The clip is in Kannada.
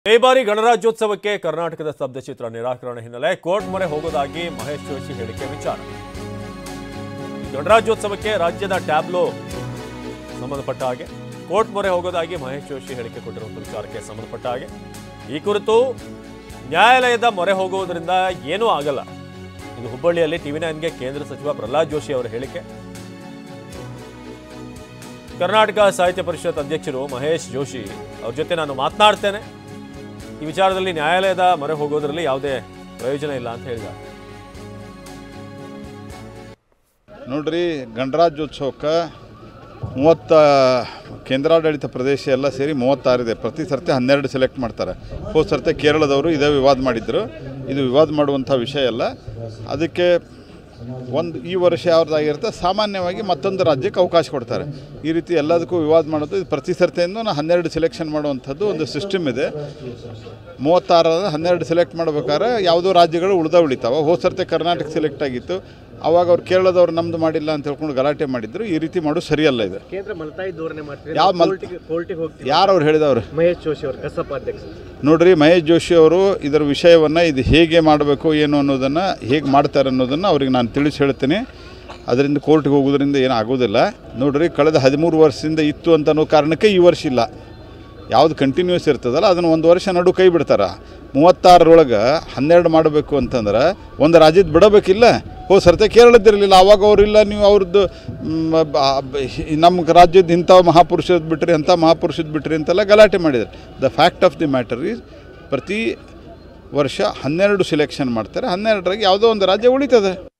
ಈ ಬಾರಿ ಗಣರಾಜ್ಯೋತ್ಸವಕ್ಕೆ ಕರ್ನಾಟಕದ ಸ್ತಬ್ಧಚಿತ್ರ ನಿರಾಕರಣೆ ಹಿನ್ನೆಲೆ ಕೋರ್ಟ್ ಮೊರೆ ಹೋಗೋದಾಗಿ ಮಹೇಶ್ ಜೋಶಿ ಹೇಳಿಕೆ ವಿಚಾರ. ಗಣರಾಜ್ಯೋತ್ಸವಕ್ಕೆ ರಾಜ್ಯದ ಟ್ಯಾಬ್ಲೋ ಸಂಬಂಧಪಟ್ಟ ಹಾಗೆ ಕೋರ್ಟ್ ಮೊರೆ ಹೋಗೋದಾಗಿ ಮಹೇಶ್ ಜೋಶಿ ಹೇಳಿಕೆ ಕೊಟ್ಟಿರುವಂತಹ ವಿಚಾರಕ್ಕೆ ಸಂಬಂಧಪಟ್ಟ ಹಾಗೆ ಈ ಕುರಿತು ನ್ಯಾಯಾಲಯದ ಮೊರೆ ಹೋಗುವುದರಿಂದ ಏನೂ ಆಗಲ್ಲ. ಇದು ಹುಬ್ಬಳ್ಳಿಯಲ್ಲಿ ಟಿವಿ9ಗೆ ಕೇಂದ್ರ ಸಚಿವ ಪ್ರಹ್ಲಾದ್ ಜೋಶಿ ಅವರ ಹೇಳಿಕೆ. ಕರ್ನಾಟಕ ಸಾಹಿತ್ಯ ಪರಿಷತ್ ಅಧ್ಯಕ್ಷರು ಮಹೇಶ್ ಜೋಶಿ ಅವ್ರ ಜೊತೆ ನಾನು ಮಾತನಾಡ್ತೇನೆ, ಈ ವಿಚಾರದಲ್ಲಿ ನ್ಯಾಯಾಲಯದ ಮೊರೆ ಹೋಗೋದ್ರಲ್ಲಿ ಯಾವುದೇ ಪ್ರಯೋಜನ ಇಲ್ಲ ಅಂತ ಹೇಳಿದ್ದಾರೆ. ನೋಡ್ರಿ, ಗಣರಾಜ್ಯೋತ್ಸವಕ್ಕೆ 30 ಕೇಂದ್ರಾಡಳಿತ ಪ್ರದೇಶ ಎಲ್ಲ ಸೇರಿ 36 ಇದೆ. ಪ್ರತಿ ಸರ್ತಿ 12 ಸೆಲೆಕ್ಟ್ ಮಾಡ್ತಾರೆ. ಹೋದ ಸರ್ತಿ ಕೇರಳದವರು ಇದೇ ವಿವಾದ ಮಾಡಿದ್ರು. ಇದು ವಿವಾದ ಮಾಡುವಂಥ ವಿಷಯ ಅಲ್ಲ. ಅದಕ್ಕೆ ಈ ವರ್ಷ ಯಾವ್ದಾಗಿರುತ್ತೆ ಸಾಮಾನ್ಯವಾಗಿ ಮತ್ತೊಂದು ರಾಜ್ಯಕ್ಕೆ ಅವಕಾಶ ಕೊಡ್ತಾರೆ. ಈ ರೀತಿ ಎಲ್ಲದಕ್ಕೂ ವಿವಾದ ಮಾಡೋದು ಇದು ಪ್ರತಿ ಸರ್ತಿಯಿಂದ 12 ಸೆಲೆಕ್ಷನ್ ಮಾಡುವಂಥದ್ದು ಒಂದು ಸಿಸ್ಟಮ್ ಇದೆ. 36 12 ಸೆಲೆಕ್ಟ್ ಮಾಡ್ಬೇಕಾದ್ರೆ ಯಾವುದೋ ರಾಜ್ಯಗಳು ಉಳಿತಾವೆ. ಹೋದ ಸರ್ತಿ ಕರ್ನಾಟಕ ಸೆಲೆಕ್ಟ್ ಆಗಿತ್ತು. ಅವಾಗ ಅವ್ರು ಕೇರಳದವ್ರು ನಮ್ದು ಮಾಡಿಲ್ಲ ಅಂತ ಹೇಳ್ಕೊಂಡು ಗಲಾಟೆ ಮಾಡಿದ್ರು. ಈ ರೀತಿ ಮಾಡೋದು ಸರಿಯಲ್ಲ. ಇದು ಯಾರು ಅವ್ರು ಹೇಳಿದವರು? ಮಹೇಶ್ ಜೋಶಿ ಅವರು, ಕಸಾಪ ಅಧ್ಯಕ್ಷ. ನೋಡ್ರಿ, ಮಹೇಶ್ ಜೋಶಿ ಅವರು ಇದರ ವಿಷಯವನ್ನು ಇದು ಹೇಗೆ ಮಾಡಬೇಕು ಏನು ಅನ್ನೋದನ್ನು ಹೇಗೆ ಮಾಡ್ತಾರೆ ಅನ್ನೋದನ್ನು ಅವ್ರಿಗೆ ನಾನು ತಿಳಿಸಿ ಹೇಳ್ತೀನಿ. ಅದರಿಂದ ಕೋರ್ಟ್ಗೆ ಹೋಗೋದ್ರಿಂದ ಏನೂ ಆಗೋದಿಲ್ಲ. ನೋಡ್ರಿ, ಕಳೆದ 13 ವರ್ಷದಿಂದ ಇತ್ತು ಅಂತ ಅನ್ನೋ ಕಾರಣಕ್ಕೆ ಈ ವರ್ಷ ಇಲ್ಲ. ಯಾವುದು ಕಂಟಿನ್ಯೂಸ್ ಇರ್ತದಲ್ಲ ಅದನ್ನು ಒಂದು ವರ್ಷ ನಡು ಕೈ ಬಿಡ್ತಾರೆ. 36 12 ಮಾಡಬೇಕು ಅಂತಂದ್ರೆ ಒಂದು ರಾಜ್ಯದ ಬಿಡಬೇಕಿಲ್ಲ. ಹೋದ ಸರ್ತಿ ಕೇರಳದ್ದಿರಲಿಲ್ಲ. ಆವಾಗ ಅವರಿಲ್ಲ, ನೀವು ಅವ್ರದ್ದು ನಮ್ಮ ರಾಜ್ಯದ ಇಂಥ ಮಹಾಪುರುಷದ ಬಿಟ್ರಿ ಅಂಥ ಮಹಾಪುರುಷದ ಬಿಟ್ರಿ ಅಂತೆಲ್ಲ ಗಲಾಟೆ ಮಾಡಿದ್ದಾರೆ. The fact of the matter is ಪ್ರತಿ ವರ್ಷ 12 ಸೆಲೆಕ್ಷನ್ ಮಾಡ್ತಾರೆ. 12ರಾಗಿ ಯಾವುದೋ ಒಂದು ರಾಜ್ಯ ಉಳಿತದೆ.